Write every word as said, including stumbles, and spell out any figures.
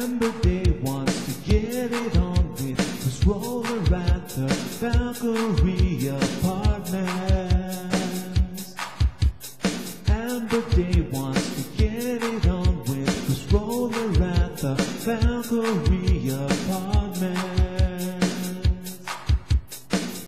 MessageToSingerAmberDay wants to get it on with this roller at the Valkyrie Apartments. MessageToSingerAmberDay wants to get it on with this roller at the Valkyrie Apartments.